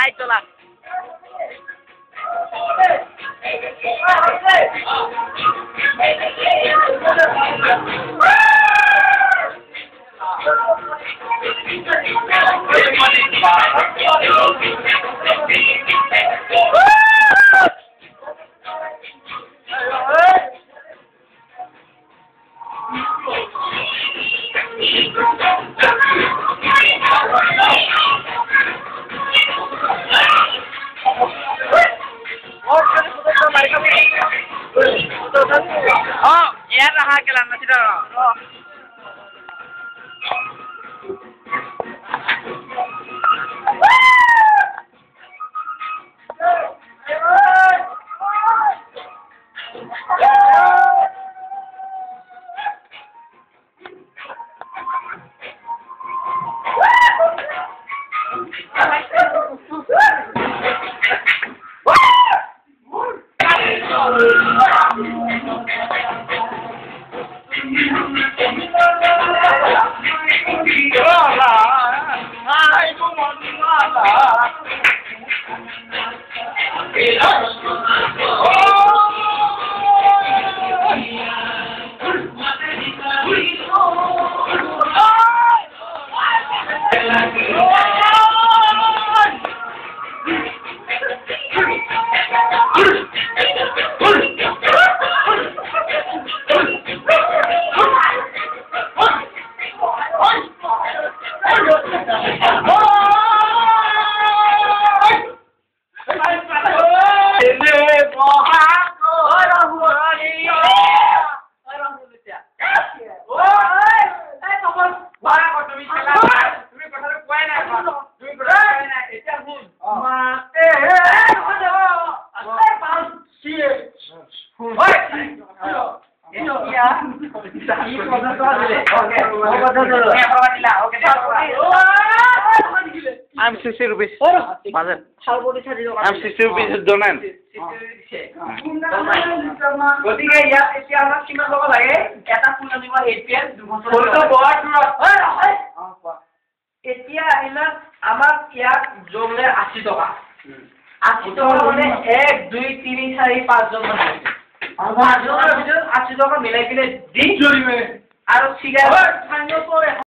তোলা यार रहा के लाना सीधा I'm 60 rupees. Mother. I'm 60 rupees donate. গতিকে ইয়াত এতিয়া আমাক কিমান ল'ব লাগে এটা ফুল আনিব 8 পিএম 2 বছৰ ফুলটো বৰ দূৰত এতিয়া আহিলা আমাক ইয়াত জমলে 80 টকা 80 টকা মানে 1 2 3 4 5 জন মানে আমাৰ জনৰ ভিতৰত 80 টকা মিলাই কিনে দি জৰিমে আৰু সিগাৰেট খাইনো পৰে